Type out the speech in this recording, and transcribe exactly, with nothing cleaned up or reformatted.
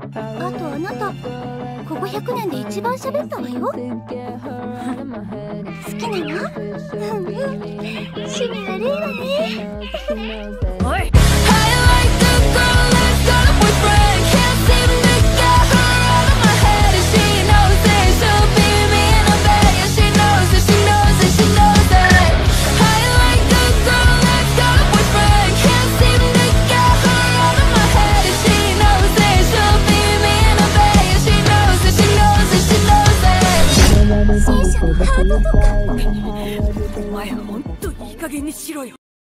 あとあなたここひゃくねんで一番喋ったわよ。好きなの？うんうん、趣味悪いわね。